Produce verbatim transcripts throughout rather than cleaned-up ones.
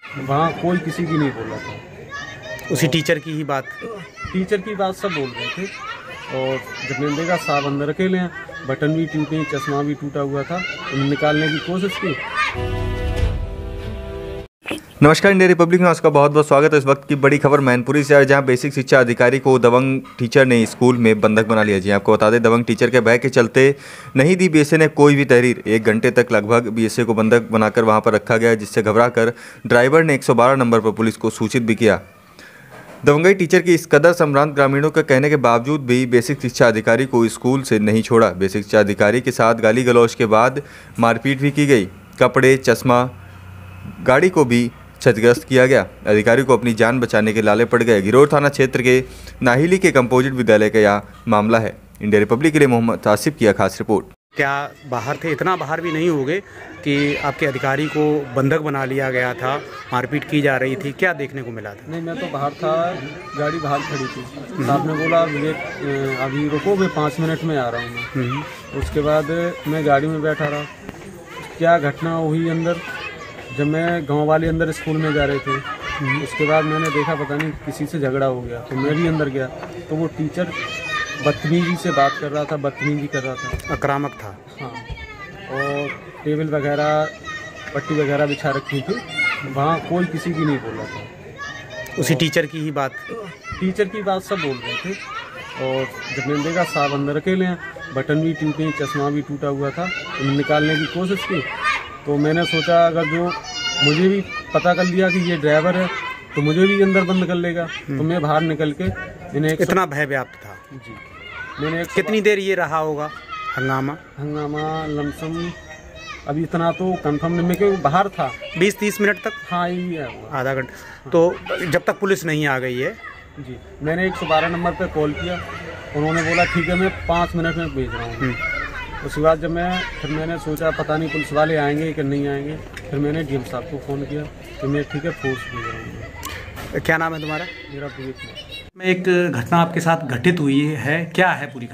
वहाँ कोई किसी की नहीं बोल रहा था। उसी टीचर की ही बात टीचर की बात सब बोल रहे थे। और जब मैंने देखा साहब अंदर अकेले हैं, बटन भी टूटे, चश्मा भी टूटा हुआ था, तो निकालने की कोशिश की। नमस्कार, इंडिया रिपब्लिक में आपका बहुत बहुत स्वागत है। इस वक्त की बड़ी खबर मैनपुरी से है, जहां बेसिक शिक्षा अधिकारी को दबंग टीचर ने स्कूल में बंधक बना लिया। जी आपको बता दें, दबंग टीचर के भय के चलते नहीं दी बीएसए ने कोई भी तहरीर। एक घंटे तक लगभग बीएसए को बंधक बनाकर वहां पर रखा गया, जिससे घबराकर ड्राइवर ने एक सौ बारह नंबर पर पुलिस को सूचित भी किया। दबंगई टीचर की इस कदर संभ्रांत ग्रामीणों के कहने के बावजूद भी बेसिक शिक्षा अधिकारी को स्कूल से नहीं छोड़ा। बेसिक शिक्षा अधिकारी के साथ गाली गलौज के बाद मारपीट भी की गई। कपड़े, चश्मा, गाड़ी को भी क्षतिग्रस्त किया गया। अधिकारी को अपनी जान बचाने के लाले पड़ गए। घिरोर थाना क्षेत्र के नाहिली के कंपोजिट विद्यालय का यह मामला है। इंडिया रिपब्लिक के लिए मोहम्मद आसिफ की खास रिपोर्ट। क्या बाहर थे? इतना बाहर भी नहीं होंगे कि आपके अधिकारी को बंधक बना लिया गया था, मारपीट की जा रही थी, क्या देखने को मिला था? नहीं, मैं तो बाहर था, गाड़ी बाहर खड़ी थी। साहब ने बोला विवेक अभी रुको, मैं पाँच मिनट में आ रहा हूँ मैं। उसके बाद मैं गाड़ी में बैठा रहा। क्या घटना हुई अंदर, जब मैं गांव वाले अंदर स्कूल में जा रहे थे, उसके बाद मैंने देखा पता नहीं किसी से झगड़ा हो गया, तो मैं भी अंदर गया तो वो टीचर बदतमीजी से बात कर रहा था, बदतमीजी कर रहा था, आक्रामक था। हाँ, और टेबल वगैरह, पट्टी वगैरह बिछा रखी थी। वहाँ कोई किसी की नहीं बोल रहा था। उसी टीचर की ही बात टीचर की बात सब बोल रहे थे। और जब मैंने देखा साहब अंदर अकेले हैं, बटन भी टूटे, चश्मा भी टूटा हुआ था, तो निकालने की कोशिश की। तो मैंने सोचा अगर जो मुझे भी पता कर लिया कि ये ड्राइवर है तो मुझे भी अंदर बंद कर लेगा, तो मैं बाहर निकल के मैंने एक इतना भय व्याप्त था जी। मैंने एक कितनी देर ये रहा होगा हंगामा? हंगामा लमसम अभी इतना तो कंफर्म नहीं, मैं क्योंकि बाहर था। बीस तीस मिनट तक? हाँ, यही है, आधा घंटा। तो जब तक पुलिस नहीं आ गई है जी, मैंने एक सौ बारह नंबर पे कॉल किया। उन्होंने बोला ठीक है, मैं पाँच मिनट में भेज रहा हूँ। उसके बाद जब मैं फिर मैंने सोचा पता नहीं पुलिस वाले आएंगे कि नहीं आएंगे, फिर मैंने डीएम साहब को फ़ोन किया तो मैं ठीक है फोर्स भेज रहा हूँ। क्या नाम है तुम्हारा? मेरा विवेक कुमार। में एक घटना आपके साथ घटित हुई है, क्या है पूरी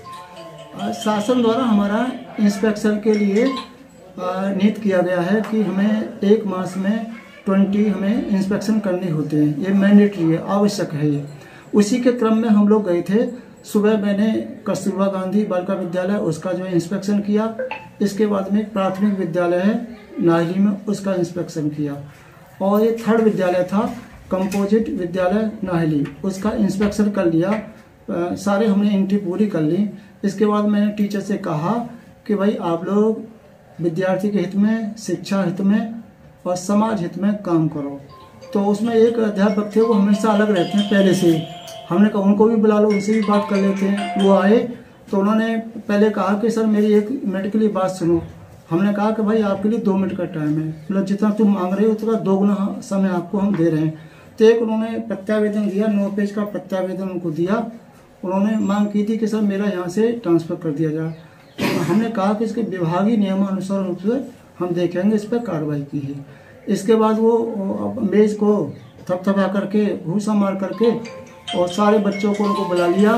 घटना? शासन द्वारा हमारा इंस्पेक्शन के लिए नियुक्त किया गया है कि हमें एक मास में ट्वेंटी हमें इंस्पेक्शन करने होते हैं। ये मैंडेटरी है, आवश्यक है ये। उसी के क्रम में हम लोग गए थे। सुबह मैंने कस्तूरबा गांधी बालिका विद्यालय उसका जो है इंस्पेक्शन किया। इसके बाद में एक प्राथमिक विद्यालय है नाहिली में, उसका इंस्पेक्शन किया। और ये थर्ड विद्यालय था कंपोजिट विद्यालय नाहिली, उसका इंस्पेक्शन कर लिया। आ, सारे हमने एंट्री पूरी कर ली। इसके बाद मैंने टीचर से कहा कि भाई आप लोग विद्यार्थी के हित में, शिक्षा हित में और समाज हित में काम करो। तो उसमें एक अध्यापक थे, वो हमेशा अलग रहते हैं पहले से ही। हमने कहा उनको भी बुला लो, उनसे भी बात कर लेते हैं। वो आए तो उन्होंने पहले कहा कि सर मेरी एक मिनट के लिए बात सुनो। हमने कहा कि भाई आपके लिए दो मिनट का टाइम है, मतलब जितना तुम मांग रहे हो उतना दोगुना समय आपको हम दे रहे हैं। तो एक उन्होंने प्रत्यावेदन दिया, नौ पेज का प्रत्यावेदन उनको दिया। उन्होंने मांग की थी कि सर मेरा यहाँ से ट्रांसफ़र कर दिया जाए। तो हमने कहा कि इसके विभागीय नियमानुसार रूप से हम देखेंगे, इस पर कार्रवाई की है। इसके बाद वो मेज को थपथपा करके, घूसा मार करके और सारे बच्चों को उनको बुला लिया।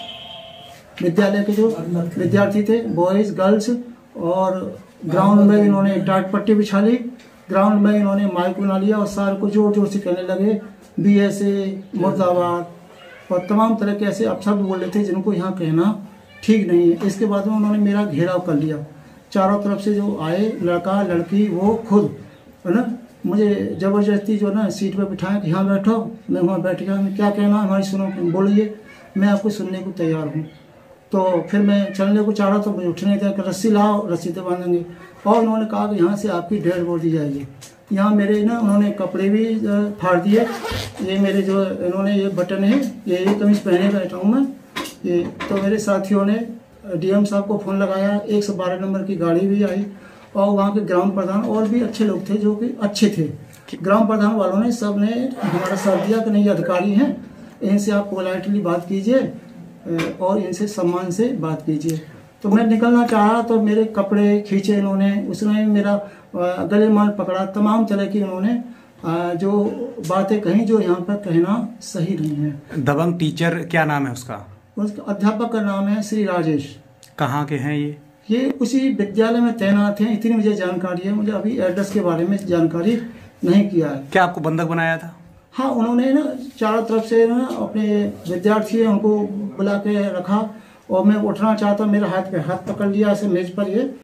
विद्यालय के जो विद्यार्थी थे, बॉयज़ गर्ल्स, और ग्राउंड में इन्होंने डाट पट्टी बिछा ली। ग्राउंड में इन्होंने माइक बना लिया और सारे को जोर जोर से कहने लगे बीएसए मुर्दाबाद और तमाम तरह के ऐसे अपशब्द बोल रहे थे जिनको यहाँ कहना ठीक नहीं है। इसके बाद में उन्होंने मेरा घेराव कर लिया। चारों तरफ से जो आए, लड़का लड़की, वो खुद है ना, मुझे ज़बरदस्ती जो ना सीट पर बिठाया कि यहाँ बैठो। मैं वहाँ बैठ गया। मैं क्या कहना हमारी सुनो, बोलिए, मैं आपको सुनने को तैयार हूँ। तो फिर मैं चलने को चाह रहा तो मुझे उठने दिया कि रस्सी लाओ, रस्सी से बांधेंगे। और उन्होंने कहा कि यहाँ से आपकी डेड बॉडी जाएगी। यहाँ मेरे ना उन्होंने कपड़े भी फाड़ दिए। ये मेरे जो इन्होंने ये बटन है, ये ये कमीज़ पहने बैठा हूँ मैं ये। तो मेरे साथियों ने डीएम साहब को फ़ोन लगाया, एक सौ बारह नंबर की गाड़ी भी आई और वहाँ के ग्राम प्रधान और भी अच्छे लोग थे जो कि अच्छे थे। ग्राम प्रधान वालों ने सब ने हमारा साथ दिया कि नहीं अधिकारी हैं, इनसे आप पोलाइटली बात कीजिए और इनसे सम्मान से बात कीजिए। तो मैं निकलना चाहा तो मेरे कपड़े खींचे इन्होंने, उसने मेरा गले माल पकड़ा, तमाम तरह की उन्होंने जो बातें कहीं जो यहाँ पर कहना सही नहीं है। दबंग टीचर क्या नाम है उसका? उसका अध्यापक का नाम है श्री राजेश। कहाँ के हैं ये? ये उसी विद्यालय में तैनात हैं, इतनी मुझे जानकारी है। मुझे अभी एड्रेस के बारे में जानकारी नहीं किया है। क्या आपको बंधक बनाया था? हाँ, उन्होंने ना चारों तरफ से ना अपने विद्यार्थी हैं उनको बुला के रखा और मैं उठना चाहता, मेरे हाथ पे हाथ पकड़ लिया ऐसे मेज पर ये